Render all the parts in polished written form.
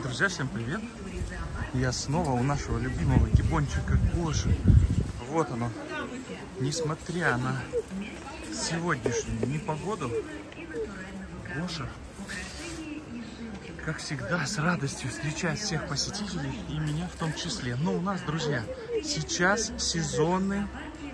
Друзья, всем привет! Я снова у нашего любимого гибончика Гоши. Вот оно. Несмотря на сегодняшнюю непогоду, Гоша, как всегда, с радостью встречает всех посетителей, и меня в том числе. Но у нас, друзья, сейчас сезонный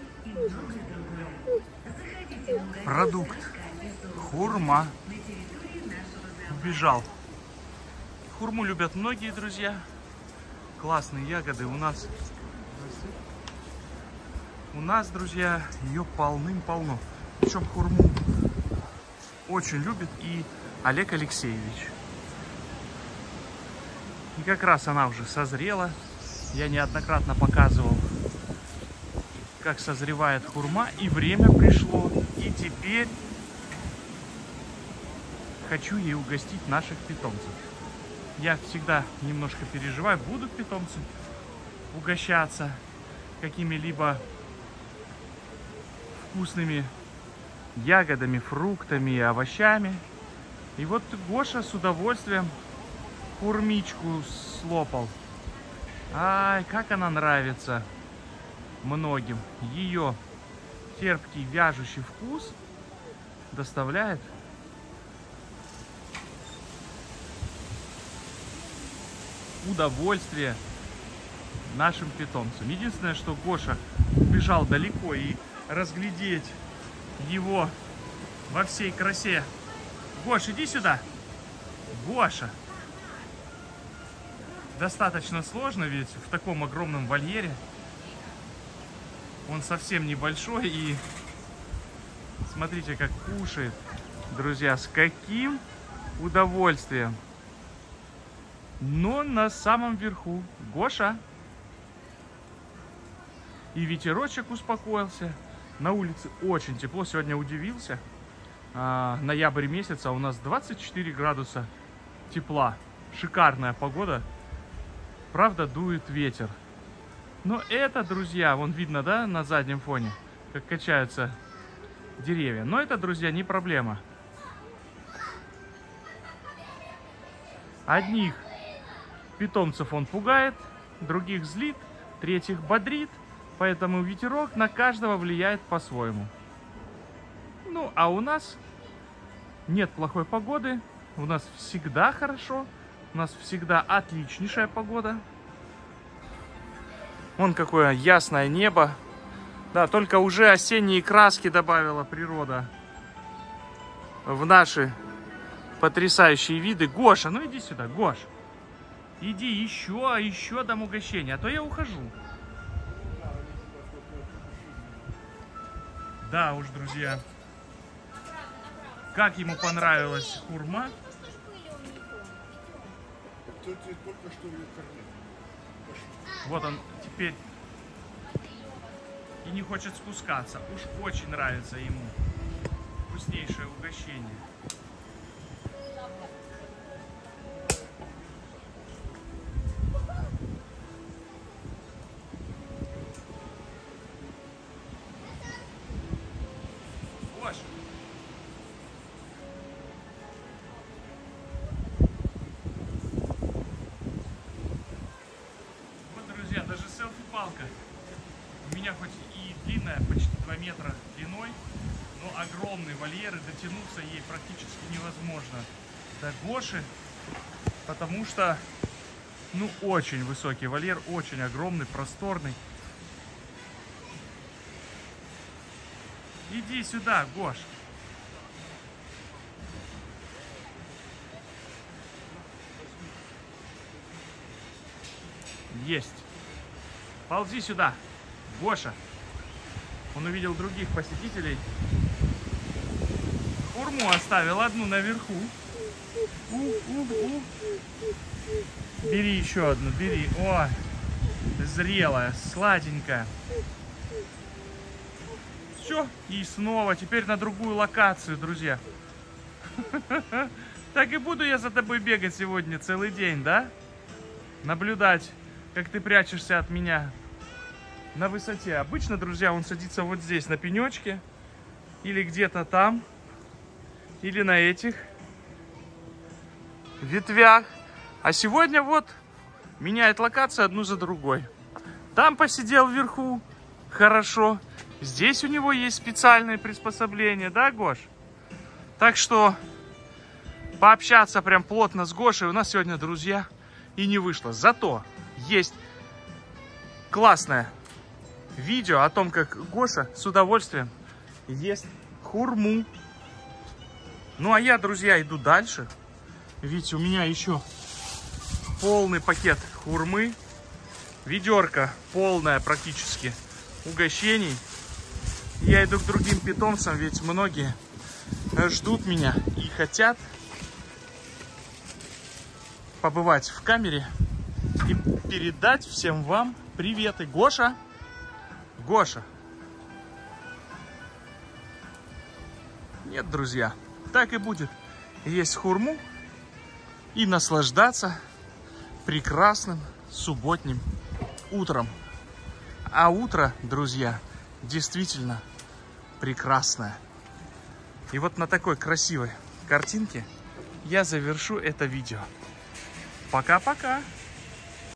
продукт. Хурма. Убежал. Хурму любят многие, друзья. Классные ягоды у нас. Друзья, ее полным-полно. Причем хурму очень любит и Олег Алексеевич. И как раз она уже созрела. Я неоднократно показывал, как созревает хурма. И время пришло. И теперь хочу ей угостить наших питомцев. Я всегда немножко переживаю, будут питомцы угощаться какими-либо вкусными ягодами, фруктами и овощами. И вот Гоша с удовольствием хурмичку слопал. Ай, как она нравится многим. Ее терпкий, вяжущий вкус доставляет удовольствие нашим питомцам. Единственное, что Гоша убежал далеко, и разглядеть его во всей красе. Гош, иди сюда. Гоша. Достаточно сложно, ведь в таком огромном вольере. Он совсем небольшой, и смотрите, как кушает. Друзья, с каким удовольствием. Но на самом верху Гоша. И ветерочек успокоился. На улице очень тепло. Сегодня удивился. Ноябрь месяц, а у нас 24 градуса тепла. Шикарная погода. Правда, дует ветер. Но это, друзья, вон видно, да, на заднем фоне, как качаются деревья. Но это, друзья, не проблема. Одних питомцев он пугает, других злит, третьих бодрит, поэтому ветерок на каждого влияет по-своему. Ну, а у нас нет плохой погоды, у нас всегда хорошо, у нас всегда отличнейшая погода. Вон какое ясное небо. Да, только уже осенние краски добавила природа в наши потрясающие виды. Гоша, ну иди сюда, Гош. Иди, еще дам угощение, а то я ухожу. Да уж, друзья. Как ему понравилась хурма. Вот он теперь и не хочет спускаться. Уж очень нравится ему вкуснейшее угощение. Даже селфи-палка у меня хоть и длинная, почти 2 метра длиной, но огромный вольер, и дотянуться ей практически невозможно до Гоши, потому что, ну, очень высокий вольер, очень огромный, просторный. Иди сюда, Гош. Есть. Ползи сюда, Гоша. Он увидел других посетителей. Хурму оставил одну наверху. Бери еще одну, бери. О, зрелая, сладенькая. Все, и снова, теперь на другую локацию, друзья. Так и буду я за тобой бегать сегодня целый день, да? Наблюдать, как ты прячешься от меня на высоте. Обычно, друзья, он садится вот здесь на пенечке, или где-то там, или на этих ветвях. А сегодня вот меняет локацию одну за другой. Там посидел вверху, хорошо. Здесь у него есть специальные приспособления, да, Гош? Так что пообщаться прям плотно с Гошей у нас сегодня, друзья, и не вышло. Зато есть классное видео о том, как Гоша с удовольствием ест хурму. Ну а я, друзья, иду дальше. Видите, у меня еще полный пакет хурмы. Ведерко полное практически угощений. Я иду к другим питомцам, ведь многие ждут меня и хотят побывать в камере и передать всем вам приветы. Гоша! Гоша! Нет, друзья, так и будет. Есть хурму и наслаждаться прекрасным субботним утром. А утро, друзья, действительно прекрасное. И вот на такой красивой картинке я завершу это видео. Пока-пока!